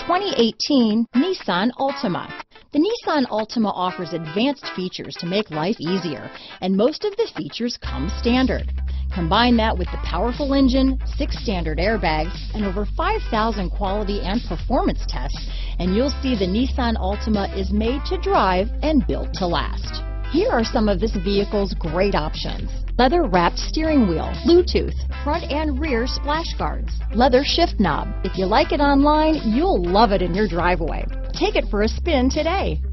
2018 Nissan Altima. The Nissan Altima offers advanced features to make life easier, and most of the features come standard. Combine that with the powerful engine, 6 standard airbags, and over 5,000 quality and performance tests, and you'll see the Nissan Altima is made to drive and built to last. Here are some of this vehicle's great options: leather-wrapped steering wheel, Bluetooth, front and rear splash guards, leather shift knob. If you like it online, you'll love it in your driveway. Take it for a spin today.